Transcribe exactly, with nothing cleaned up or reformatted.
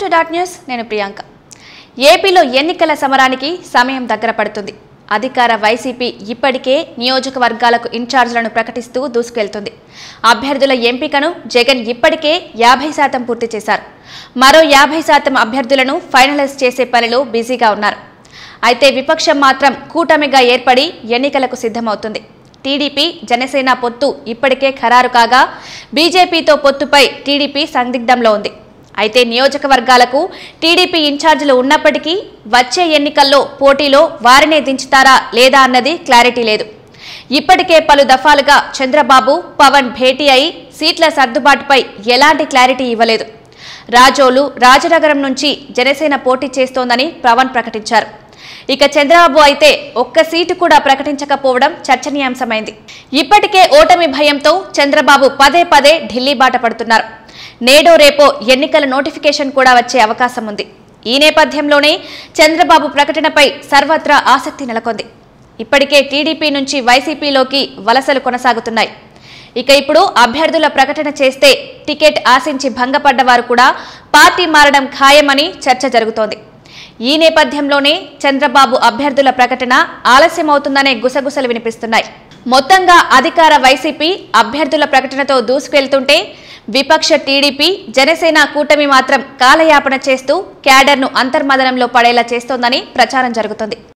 Welcome to dot news. నేను ప్రియాంక. ఏపీలో ఎన్నికల సమరానికి సమయం దగ్గర పడుతుంది. అధికార వైసీపీ ఇప్పటికే నియోజకవర్గాలకు ఇన్ఛార్జీలను ప్రకటిస్తూ దూసుకెళ్తుంది. అభ్యర్థుల ఎంపికను జగన్ ఇప్పటికే యాభై శాతం పూర్తి చేశారు. మరో యాభై శాతం అభ్యర్థులను ఫైనలైజ్ చేసే పనిలో బిజీగా ఉన్నారు. అయితే విపక్షం మాత్రం కూటమిగా ఏర్పడి ఎన్నికలకు సిద్ధమవుతుంది. టీడీపీ జనసేన పొత్తు ఇప్పటికే ఖరారు కాగా బీజేపీతో పొత్తుపై టీడీపీ సందిగ్ధంలో ఉంది. అయితే నియోజకవర్గాలకు టీడీపీ ఇన్ఛార్జీలు ఉన్నప్పటికీ వచ్చే ఎన్నికల్లో పోటీలో వారినే దించుతారా లేదా అన్నది క్లారిటీ లేదు. ఇప్పటికే పలు దఫాలుగా చంద్రబాబు పవన్ భేటీ అయి సీట్ల సర్దుబాటుపై ఎలాంటి క్లారిటీ ఇవ్వలేదు. రాజోలు రాజనగరం నుంచి జనసేన పోటీ చేస్తోందని పవన్ ప్రకటించారు. ఇక చంద్రబాబు అయితే ఒక్క సీటు కూడా ప్రకటించకపోవడం చర్చనీయాంశమైంది. ఇప్పటికే ఓటమి భయంతో చంద్రబాబు పదే పదే ఢిల్లీ బాట పడుతున్నారు. నేడో రేపో ఎన్నికల నోటిఫికేషన్ కూడా వచ్చే అవకాశం ఉంది. ఈ నేపథ్యంలోనే చంద్రబాబు ప్రకటనపై సర్వత్రా ఆసక్తి నెలకొంది. ఇప్పటికే టీడీపీ నుంచి వైసీపీలోకి వలసలు కొనసాగుతున్నాయి. ఇక ఇప్పుడు అభ్యర్థుల ప్రకటన చేస్తే టికెట్ ఆశించి భంగపడ్డ వారు కూడా పార్టీ మారడం ఖాయమని చర్చ జరుగుతోంది. ఈ నేపథ్యంలోనే చంద్రబాబు అభ్యర్థుల ప్రకటన ఆలస్యమవుతుందనే గుసగుసలు వినిపిస్తున్నాయి. మొత్తంగా అధికార వైసీపీ అభ్యర్థుల ప్రకటనతో దూసుకెళ్తుంటే విపక్ష టీడీపీ జనసేన కూటమి మాత్రం కాలయాపన చేస్తూ క్యాడర్ను అంతర్మదనంలో పడేలా చేస్తోందని ప్రచారం జరుగుతోంది.